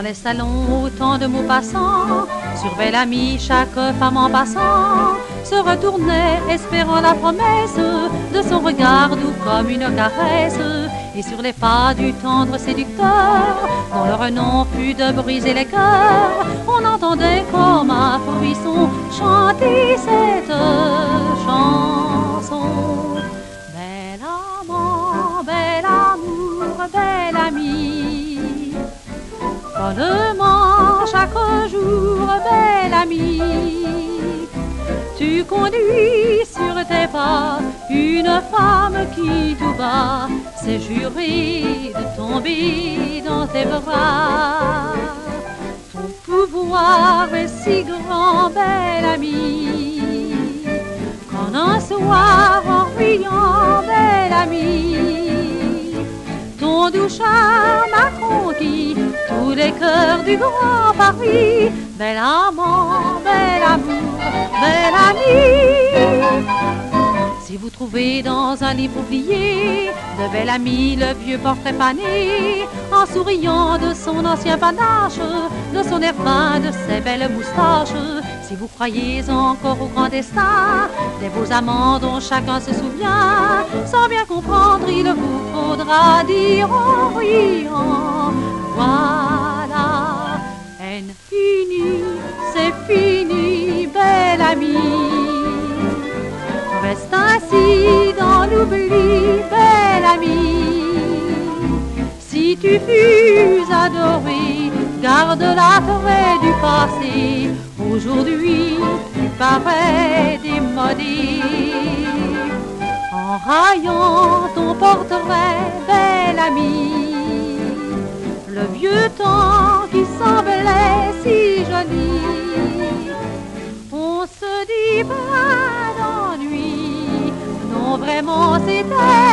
les salons, autant de mots passants. Sur Bel Ami, chaque femme en passant se retournait, espérant la promesse de son regard doux comme une caresse. Et sur les pas du tendre séducteur, dont le renom fut de briser les cœurs, on entendait comme un frisson chanter cette chanson. Bel amant, bel amour, bel ami, follement chaque jour, bel ami, tu conduis sur tes pas une femme qui tout bas s'est juré de tomber dans tes bras. Ton pouvoir est si grand, bel ami, qu'en un soir en riant, bel ami, ton doux charme a conquis tous les cœurs du grand Paris. Bel amant, bel amour, bel ami. Si vous trouvez dans un livre oublié de Bel Ami le vieux portrait pané, en souriant de son ancien panache, de son air fin, de ses belles moustaches, si vous croyez encore au grand destin des beaux amants dont chacun se souvient, sans bien comprendre, il vous faudra dire en riant, voilà, fini, c'est fini, bel ami. Reste ainsi dans l'oubli, bel ami. Si tu fus adoré, garde la trait du passé. Aujourd'hui, tu parais démodé. En raillant ton portrait, bel ami, le vieux temps qui semblait si joli, on se dit pas d'ennui, non vraiment c'était